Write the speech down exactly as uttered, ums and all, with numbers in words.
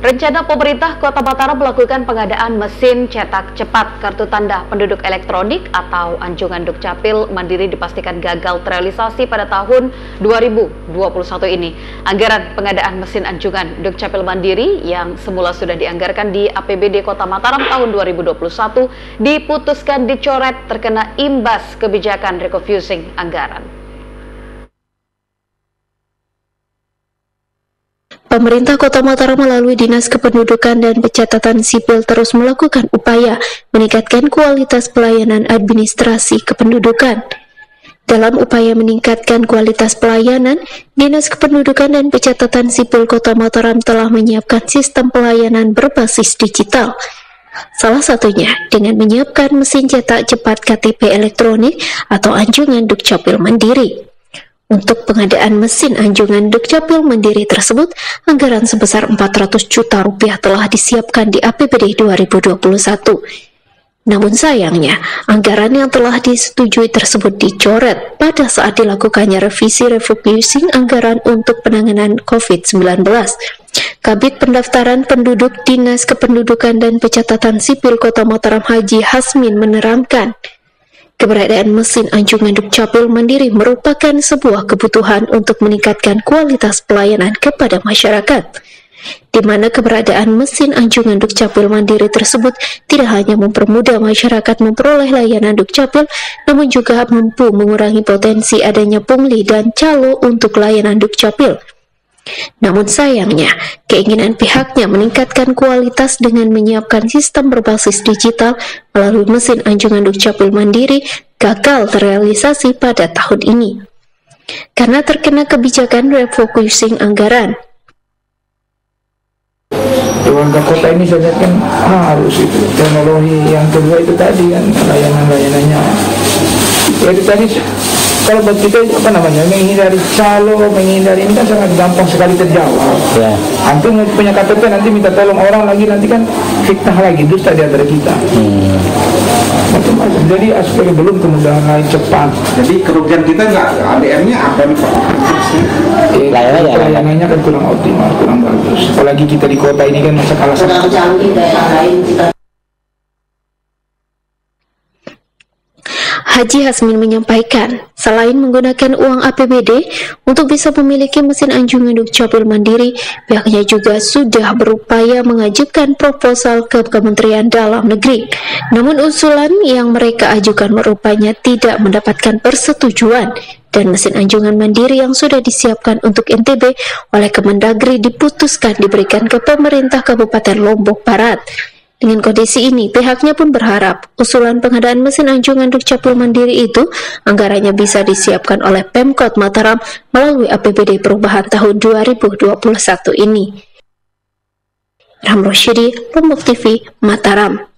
Rencana pemerintah Kota Mataram melakukan pengadaan mesin cetak cepat kartu tanda penduduk elektronik atau Anjungan Dukcapil Mandiri dipastikan gagal terrealisasi pada tahun dua ribu dua puluh satu ini. Anggaran pengadaan mesin Anjungan Dukcapil Mandiri yang semula sudah dianggarkan di A P B D Kota Mataram tahun dua ribu dua puluh satu diputuskan dicoret terkena imbas kebijakan refocusing anggaran. Pemerintah Kota Mataram melalui Dinas Kependudukan dan Pencatatan Sipil terus melakukan upaya meningkatkan kualitas pelayanan administrasi kependudukan. Dalam upaya meningkatkan kualitas pelayanan, Dinas Kependudukan dan Pencatatan Sipil Kota Mataram telah menyiapkan sistem pelayanan berbasis digital. Salah satunya dengan menyiapkan mesin cetak cepat K T P elektronik atau Anjungan Dukcapil Mandiri. Untuk pengadaan mesin Anjungan Dukcapil Mandiri tersebut, anggaran sebesar empat ratus juta rupiah telah disiapkan di A P B D dua ribu dua puluh satu. Namun sayangnya, anggaran yang telah disetujui tersebut dicoret pada saat dilakukannya revisi refocusing anggaran untuk penanganan COVID sembilan belas. Kabid Pendaftaran Penduduk Dinas Kependudukan dan Pencatatan Sipil Kota Mataram Haji Hasmin menerangkan, keberadaan mesin Anjungan Dukcapil Mandiri merupakan sebuah kebutuhan untuk meningkatkan kualitas pelayanan kepada masyarakat, di mana keberadaan mesin Anjungan Dukcapil Mandiri tersebut tidak hanya mempermudah masyarakat memperoleh layanan Dukcapil, namun juga mampu mengurangi potensi adanya pungli dan calo untuk layanan Dukcapil. Namun sayangnya, keinginan pihaknya meningkatkan kualitas dengan menyiapkan sistem berbasis digital melalui mesin Anjungan Dukcapil Mandiri gagal terrealisasi pada tahun ini karena terkena kebijakan refocusing anggaran. Warga kota ini saya lihat kan harus itu teknologi, yang kedua itu tadi kan layanan-layanannya ya itu tadi. Kalau buat kita apa namanya menghindari calo, menghindari ini kan sangat gampang sekali terjawab. Ya. Hampir punya K T P nanti minta tolong orang lagi, nanti kan fitnah lagi, dusta di antara kita. Hmm. Macam-macam. Jadi aspek belum kemudahan lain cepat. Jadi kerugian kita nggak A D M-nya apa nih Pak? Eh, layanannya kan kurang optimal, kurang bagus. Apalagi kita di kota ini kan masa kalah sama canggih daerah lain kita. Haji Hasmin menyampaikan, selain menggunakan uang A P B D untuk bisa memiliki mesin Anjungan Dukcapil Mandiri, pihaknya juga sudah berupaya mengajukan proposal ke Kementerian Dalam Negeri. Namun usulan yang mereka ajukan rupanya tidak mendapatkan persetujuan, dan mesin Anjungan Mandiri yang sudah disiapkan untuk N T B oleh Kemendagri diputuskan diberikan ke pemerintah Kabupaten Lombok Barat. Dengan kondisi ini, pihaknya pun berharap usulan pengadaan mesin Anjungan Dukcapil Mandiri itu anggarannya bisa disiapkan oleh Pemkot Mataram melalui A P B D perubahan tahun dua ribu dua puluh satu ini. Ramrosyidi, Lombok T V, Mataram.